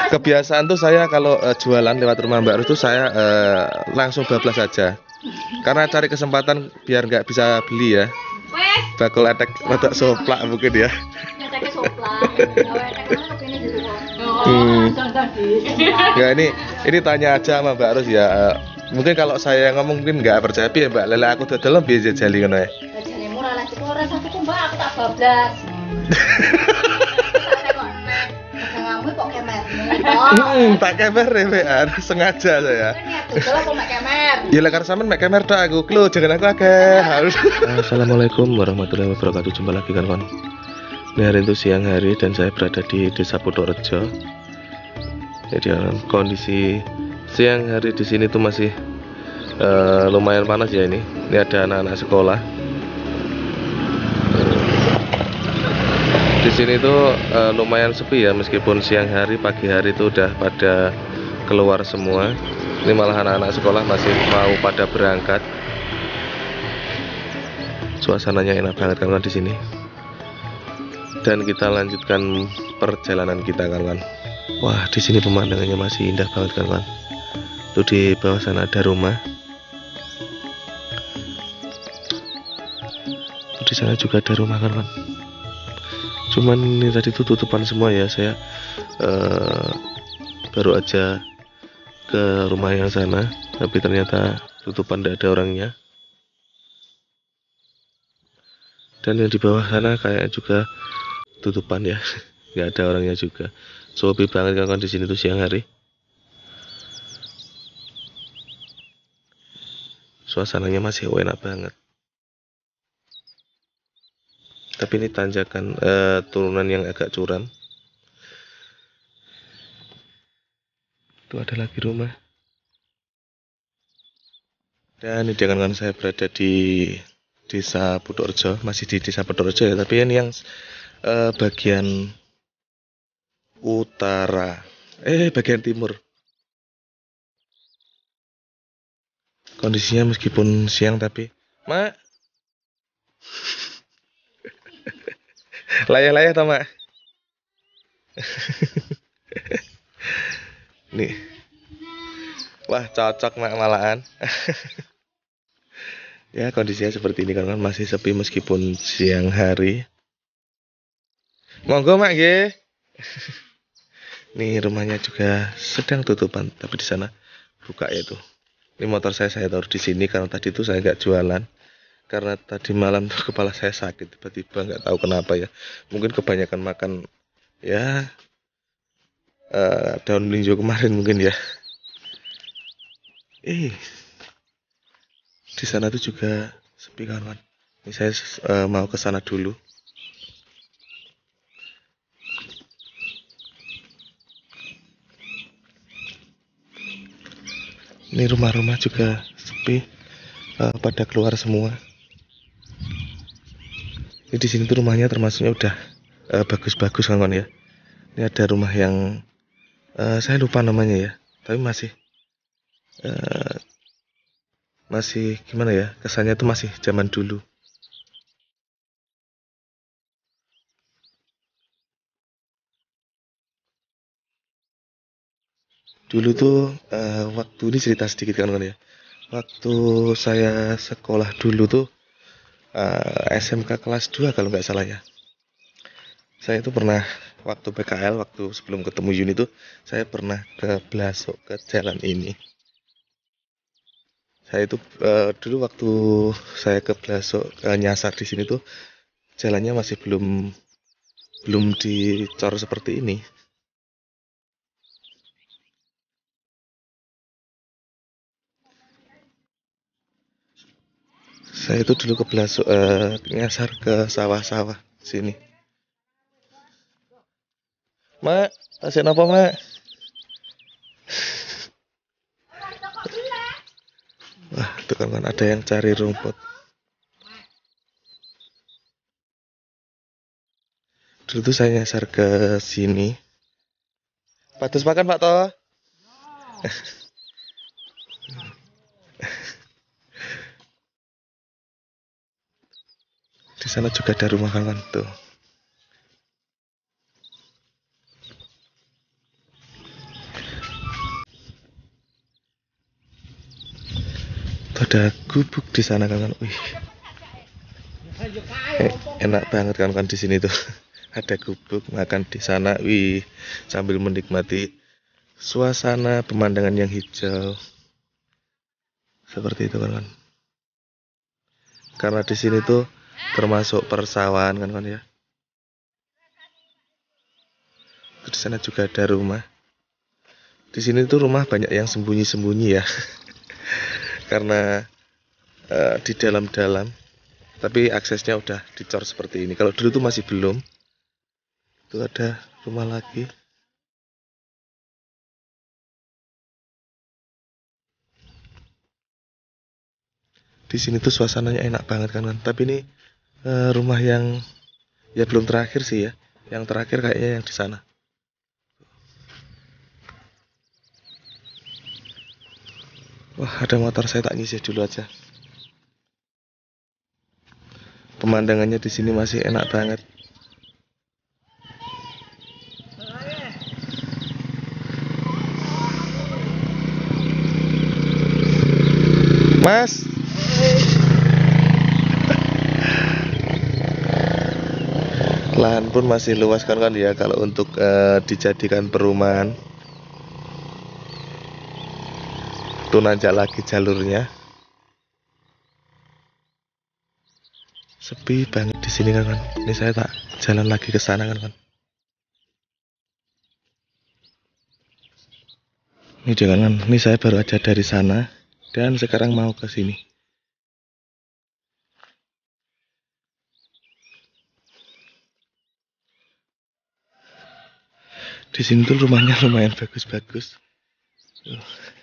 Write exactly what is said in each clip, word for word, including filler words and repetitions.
Kebiasaan tuh saya kalau uh, jualan lewat rumah Mbak Rus tuh saya uh, langsung bablas aja. Karena cari kesempatan biar nggak bisa beli ya. Bakul etek rada soplak mungkin ya. Hmm. Ya ini ini tanya aja sama Mbak Rus ya. Uh, mungkin kalau saya ngomong mungkin nggak percaya ya Mbak. Lele aku dodol biasa jali ngono ya. Jali murah lah itu ora satu Mbak aku tak bablas. Kamu kok kemer? Hmm, tak kemer ya, sengaja saya. Kalau aku mek kemer. Ya lekar sampean mek kemer tok aku, klo jangan aku akeh. Assalamualaikum warahmatullahi wabarakatuh. Jumpa lagi kawan. Ini hari itu siang hari dan saya berada di Desa Purworejo. Jadi dalam kondisi siang hari di sini tuh masih uh, lumayan panas ya ini. Ini ada anak-anak sekolah. Di sini tuh uh, lumayan sepi ya, meskipun siang hari, pagi hari itu udah pada keluar semua. Ini malah anak-anak sekolah masih mau pada berangkat. Suasananya enak banget kawan di sini. Dan kita lanjutkan perjalanan kita kawan. Wah, di sini pemandangannya masih indah banget kawan. Tuh di bawah sana ada rumah. Tuh di sana juga ada rumah kawan. Cuman ini tadi tuh tutupan semua ya, saya uh, baru aja ke rumah yang sana, tapi ternyata tutupan tidak ada orangnya. Dan yang di bawah sana kayak juga tutupan ya, nggak ada orangnya juga. Sepi banget kawan di sini tuh siang hari. Suasananya masih enak banget. Tapi ini tanjakan uh, turunan yang agak curam. Itu ada lagi rumah. Dan ini dengan saya berada di Desa Purworejo, masih di Desa Purworejo ya, tapi ini yang uh, bagian utara, eh bagian timur. Kondisinya meskipun siang tapi, Mak, layah-layah tau Mak. Nih, wah cocok Mak malahan. Ya kondisinya seperti ini kan, masih sepi meskipun siang hari. Monggo Mak nggih. Nih rumahnya juga sedang tutupan, tapi di sana buka ya tuh. Ini motor saya saya taruh di sini karena tadi tuh saya nggak jualan. Karena tadi malam tuh kepala saya sakit tiba-tiba, nggak tahu kenapa ya. Mungkin kebanyakan makan ya uh, daun melinjo kemarin mungkin ya. Eh, di sana tuh juga sepi kawan. Ini saya uh, mau ke sana dulu. Ini rumah-rumah juga sepi, uh, pada keluar semua. Ini di sini tuh rumahnya termasuknya udah uh, bagus-bagus kawan ya. Ini ada rumah yang uh, saya lupa namanya ya, tapi masih uh, masih gimana ya, kesannya tuh masih zaman dulu. Dulu tuh uh, waktu ini cerita sedikit kan ya. Waktu saya sekolah dulu tuh uh, S M K kelas dua kalau nggak salah ya. Saya itu pernah waktu P K L, waktu sebelum ketemu Yuni tuh saya pernah ke Blasok, ke jalan ini. Saya itu uh, dulu waktu saya ke Blasok, uh, nyasar di sini tuh jalannya masih belum belum dicor seperti ini. Saya itu dulu ke Blasok, uh, nyasar ke sawah-sawah sini. Mak, pasien apa Mak? Wah, itu kan ada yang cari rumput. Dulu tuh saya nyasar ke sini. Patus makan Pak Toh. Di sana juga ada rumah kawan tuh. Ada gubuk di sana kan, wih, eh, enak banget kan kan di sini tuh. Ada gubuk makan di sana, wih, sambil menikmati suasana pemandangan yang hijau seperti itu kan, kan. Karena di sini tuh termasuk persawahan kan kan ya. Di sana juga ada rumah. Di sini tuh rumah banyak yang sembunyi-sembunyi ya. Karena uh, di dalam-dalam, tapi aksesnya udah dicor seperti ini. Kalau dulu tuh masih belum. Itu ada rumah lagi. Di sini tuh suasananya enak banget kan, kan. Tapi ini uh, rumah yang ya belum terakhir sih ya. Yang terakhir kayaknya yang di sana. Wah, ada motor, saya tak nyisir dulu aja. Pemandangannya di sini masih enak banget. Mas. Lahan pun masih luas kan kan ya kalau untuk uh, dijadikan perumahan. Tuh nanjak lagi jalurnya. Sepi banget di sini kan, kan. Ini saya tak jalan lagi ke sana kan, kan. Ini jangan, ini saya baru aja dari sana dan sekarang mau ke sini. Di sini tuh rumahnya lumayan bagus-bagus. Uh.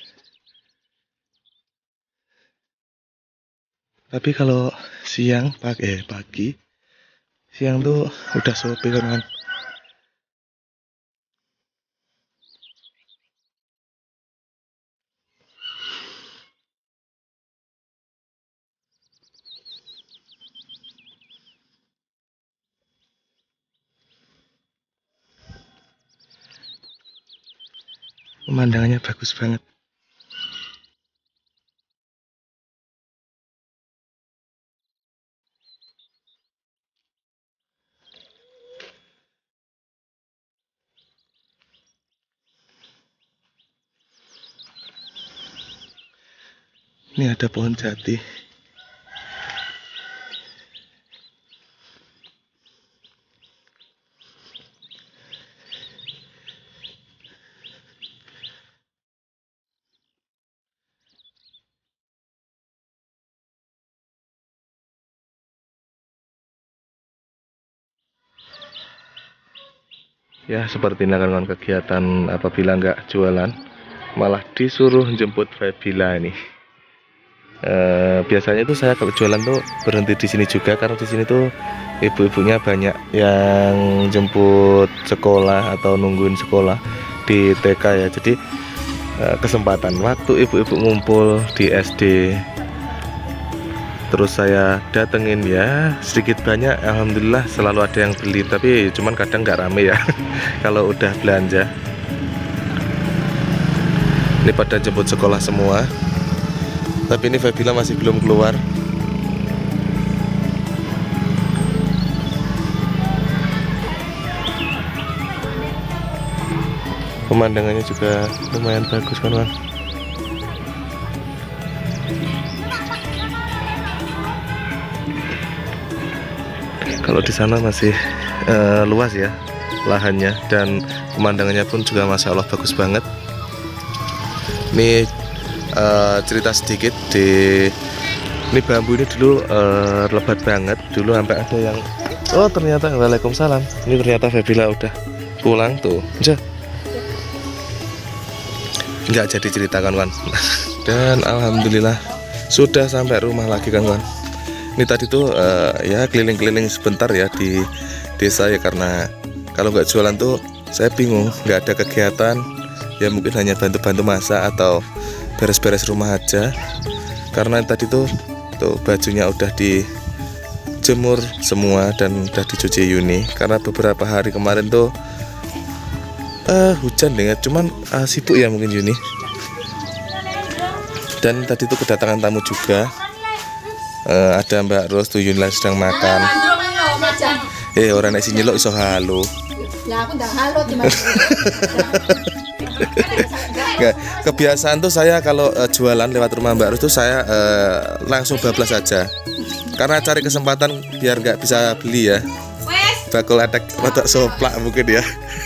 Tapi kalau siang, pagi, eh, pagi, siang tuh udah sepi kan, kan. Pemandangannya bagus banget. Ini ada pohon jati. Ya seperti ini kan kegiatan apabila nggak jualan malah disuruh jemput Febila ini. E, biasanya itu saya kalau jualan tuh berhenti di sini juga karena di sini tuh ibu-ibunya banyak yang jemput sekolah atau nungguin sekolah di T K ya. Jadi e, kesempatan waktu ibu-ibu ngumpul di S D terus saya datengin ya sedikit banyak, alhamdulillah selalu ada yang beli, tapi cuman kadang nggak rame ya kalau udah belanja. Ini pada jemput sekolah semua, tapi ini Febila masih belum keluar. Pemandangannya juga lumayan bagus kan, kan? Kalau di sana masih uh, luas ya lahannya dan pemandangannya pun juga masya Allah bagus banget. Ini uh, cerita sedikit di ini bambu ini dulu uh, lebat banget dulu sampai ada yang oh ternyata waalaikumsalam ini ternyata Febila udah pulang tuh aja nggak jadi cerita kan kan dan alhamdulillah sudah sampai rumah lagi kan kan. Ini tadi tuh uh, ya keliling-keliling sebentar ya di desa ya karena kalau nggak jualan tuh saya bingung, nggak ada kegiatan ya mungkin hanya bantu-bantu masak atau beres-beres rumah aja. Karena tadi tuh tuh bajunya udah dijemur semua dan udah dicuci Yuni karena beberapa hari kemarin tuh uh, hujan dengan cuman uh, sibuk ya mungkin Yuni. Dan tadi itu kedatangan tamu juga. Uh, ada Mbak Ros Tuyunlah sedang makan. Eh orang nek sing nyeluk iso halo. Ya aku ndak halo gimana? Nggak, kebiasaan tuh saya kalau uh, jualan lewat rumah Mbak Ros tuh saya uh, langsung bablas aja. Karena cari kesempatan biar nggak bisa beli ya. Bakul ada watak soplak mungkin ya.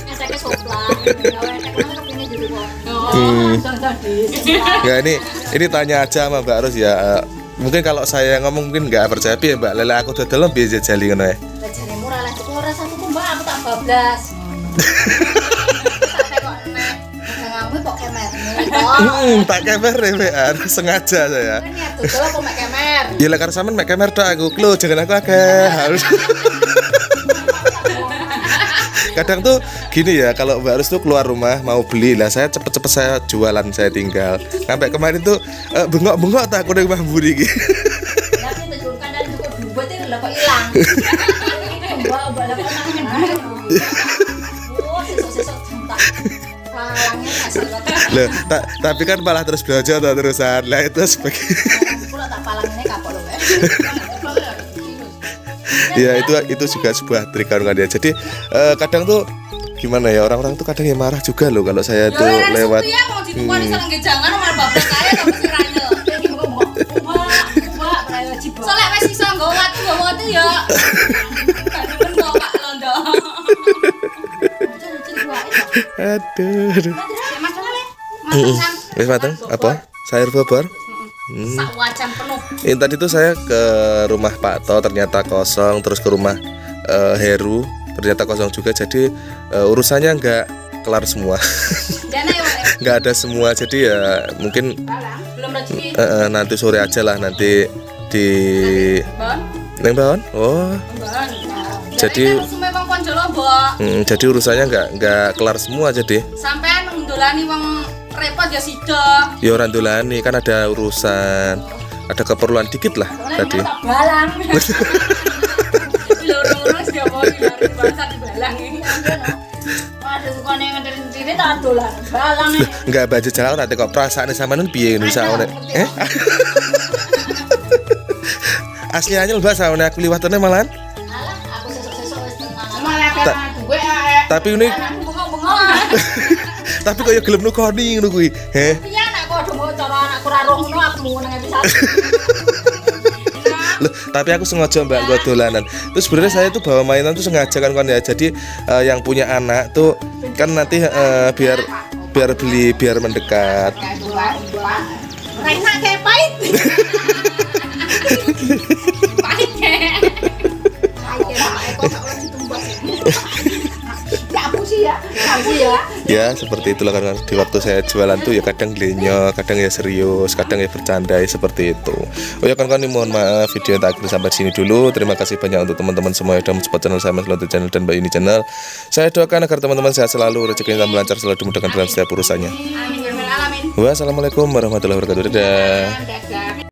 Hmm. Nggak, ini ini tanya aja sama Mbak Ros ya. Uh, mungkin kalau saya ngomong mungkin nggak percaya ya Mbak. Lele aku dodol biasa jali ngono ya. Jane murah lah cukup ora satu Mbak aku tak bablas. Ngamu kok kemer. Hmm, tak kemer rewean sengaja saya. Kan niat dodol apa mek kemer? Ya lek karo sampean mek kemer tok aku. Lho, jangan aku akeh. Harus. Kadang tuh gini ya, kalau Mbak Ros tuh keluar rumah mau beli lah, saya cepet-cepet saya jualan, saya tinggal. Sampai kemarin tuh uh, bengok-bengok tak aku udah mambu iki. Tapi tunjukkan dan cukup buat itu lah kok hilang. Mbak, mbak lah kok nang. Oh, sesuk-sesuk cinta. Palangnya asal banget. Loh, ta tapi kan malah terus belajar tuh terusan. Lah itu sebagai Kulo tak palangnya kapok lho, ya itu itu juga sebuah trik kan dia. Jadi uh, kadang tuh gimana ya, orang-orang tuh kadang ya marah juga loh kalau saya tuh lewat. Ya mau ditukani sareng jangan nomor bablas kaya to mesti ranyel. Iki mbok mbok mbok prayo cibok. Soale wis iso nggo watu nggo watu ya. Kan kok Pak Londo. Aduh. Mas Lale. Mateng. Wis mateng apa? Sayur bobor. Hmm. Sak wajan penuh. Ini tadi tuh saya ke rumah Pak To ternyata kosong, terus ke rumah uh, Heru ternyata kosong juga, jadi uh, urusannya nggak kelar semua. Nggak ada semua, jadi ya mungkin belum rezeki. Uh, uh, nanti sore aja lah, nanti di Neng Bawon. Oh. Jadi hmm, jadi urusannya nggak nggak kelar semua, jadi sampean ndolani wong repot ya sida. Ya ora ndolani, kan ada urusan, ada keperluan dikit lah tadi. Balang. Loro-loro sing mau lari bangsa di balang iki. Waduh sukane ngenderin diri tak dolan. Balang. Enggak baca jalan nanti kok perasaane sampean piye bisa oleh. Eh? Asli anyel Mbak saune aku liwatane malahan. Alah, aku sesuk-sesuk wis tenan. Malah duwe ae. Tapi ini bengok-bengok. Tapi kok ya gelem nukoni ngono kuwi. Heh. Piye nek kok do mau cara anakku ra roh ngono aku mau nang episode. Loh, tapi aku sengaja Mbak nggo dolanan. Terus sebenarnya saya tuh bawa mainan tuh sengaja kan kon ya. Jadi uh, yang punya anak tuh kan nanti uh, biar biar beli biar mendekat. Raina kayak pahit. Pahit kayak. Ya, ya. Ya seperti itulah, karena di waktu saya jualan tuh ya kadang glenyo, kadang ya serius, kadang ya bercanda seperti itu. Oh ya kan kan mohon maaf video yang tak akhiri sampai sini dulu. Terima kasih banyak untuk teman-teman semua yang sudah mensupport channel saya, Mas Londo Channel dan Mbak Ini Channel. Saya doakan agar teman-teman sehat selalu, rezekinya tambah lancar, selalu dimudahkan dalam setiap urusannya. Amin ya rabbal alamin. Wassalamualaikum warahmatullahi wabarakatuh. Dadah.